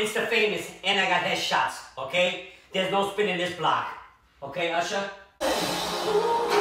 Insta famous, and I got headshots, okay? There's no spinning this block. Okay, Usher?